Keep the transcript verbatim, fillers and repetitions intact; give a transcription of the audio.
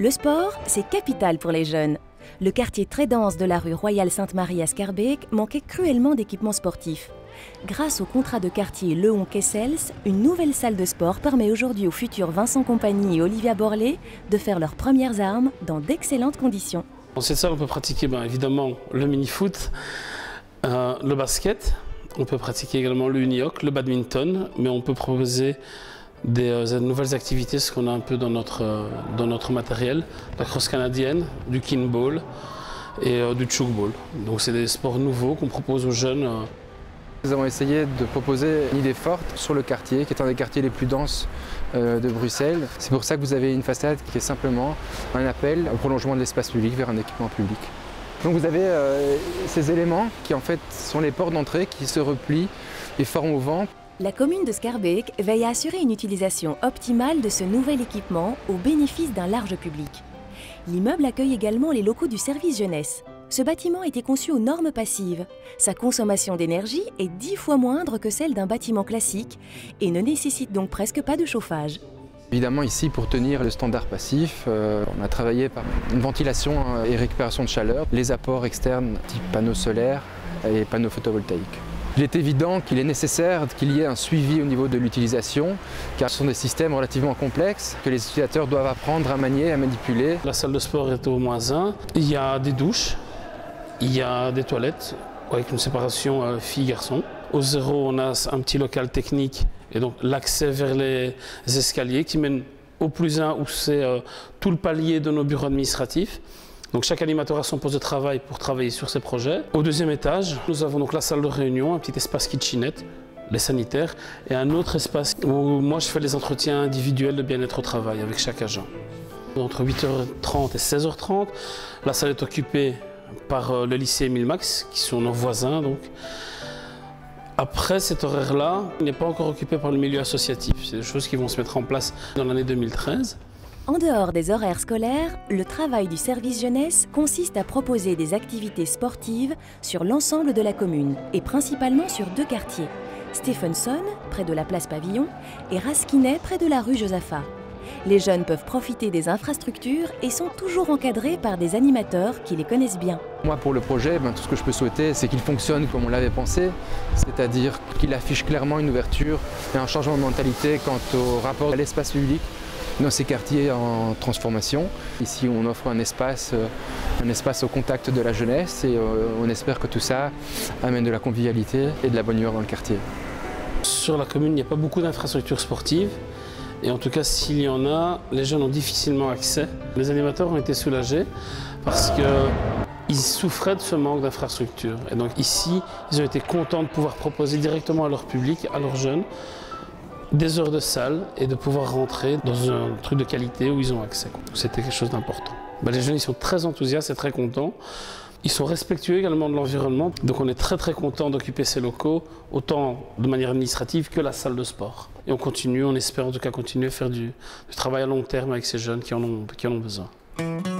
Le sport, c'est capital pour les jeunes. Le quartier très dense de la rue Royale-Sainte-Marie à Schaerbeek manquait cruellement d'équipements sportifs. Grâce au contrat de quartier Leon-Kessels, une nouvelle salle de sport permet aujourd'hui aux futurs Vincent Compagnie et Olivia Borlé de faire leurs premières armes dans d'excellentes conditions. Dans cette salle, on peut pratiquer ben, évidemment le mini-foot, euh, le basket, on peut pratiquer également le uni-hockey, le badminton, mais on peut proposer des euh, nouvelles activités, ce qu'on a un peu dans notre, euh, dans notre matériel, la crosse canadienne, du kinball et euh, du chukball. Donc c'est des sports nouveaux qu'on propose aux jeunes. Euh. Nous avons essayé de proposer une idée forte sur le quartier, qui est un des quartiers les plus denses euh, de Bruxelles. C'est pour ça que vous avez une façade qui est simplement un appel au prolongement de l'espace public vers un équipement public. Donc vous avez euh, ces éléments qui en fait sont les portes d'entrée qui se replient et forment au vent. La commune de Schaerbeek veille à assurer une utilisation optimale de ce nouvel équipement au bénéfice d'un large public. L'immeuble accueille également les locaux du service jeunesse. Ce bâtiment était conçu aux normes passives. Sa consommation d'énergie est dix fois moindre que celle d'un bâtiment classique et ne nécessite donc presque pas de chauffage. Évidemment ici, pour tenir le standard passif, euh, on a travaillé par une ventilation et récupération de chaleur, les apports externes type panneaux solaires et panneaux photovoltaïques. Il est évident qu'il est nécessaire qu'il y ait un suivi au niveau de l'utilisation, car ce sont des systèmes relativement complexes que les utilisateurs doivent apprendre à manier, à manipuler. La salle de sport est au moins un. Il y a des douches, il y a des toilettes avec une séparation euh, filles-garçons. Au zéro, on a un petit local technique et donc l'accès vers les escaliers qui mènent au plus un où c'est euh, tout le palier de nos bureaux administratifs. Donc chaque animateur a son poste de travail pour travailler sur ses projets. Au deuxième étage, nous avons donc la salle de réunion, un petit espace kitchenette, les sanitaires, et un autre espace où moi je fais les entretiens individuels de bien-être au travail avec chaque agent. Entre huit heures trente et seize heures trente, la salle est occupée par le lycée Émile Max, qui sont nos voisins. Donc. Après cet horaire-là, il n'est pas encore occupé par le milieu associatif. C'est des choses qui vont se mettre en place dans l'année deux mille treize. En dehors des horaires scolaires, le travail du service jeunesse consiste à proposer des activités sportives sur l'ensemble de la commune et principalement sur deux quartiers, Stephenson, près de la place Pavillon, et Raskinet, près de la rue Josaphat. Les jeunes peuvent profiter des infrastructures et sont toujours encadrés par des animateurs qui les connaissent bien. Moi, pour le projet, ben, tout ce que je peux souhaiter, c'est qu'il fonctionne comme on l'avait pensé, c'est-à-dire qu'il affiche clairement une ouverture et un changement de mentalité quant au rapport à l'espace public dans ces quartiers en transformation. Ici, on offre un espace, un espace au contact de la jeunesse et on espère que tout ça amène de la convivialité et de la bonne humeur dans le quartier. Sur la commune, il n'y a pas beaucoup d'infrastructures sportives. Et en tout cas, s'il y en a, les jeunes ont difficilement accès. Les animateurs ont été soulagés parce qu'ils souffraient de ce manque d'infrastructures. Et donc ici, ils ont été contents de pouvoir proposer directement à leur public, à leurs jeunes, des heures de salle et de pouvoir rentrer dans un truc de qualité où ils ont accès. C'était quelque chose d'important. Ben, les jeunes ils sont très enthousiastes et très contents. Ils sont respectueux également de l'environnement. Donc on est très très content d'occuper ces locaux, autant de manière administrative que la salle de sport. Et on continue, on espère en tout cas continuer à faire du, du travail à long terme avec ces jeunes qui en ont, qui en ont besoin.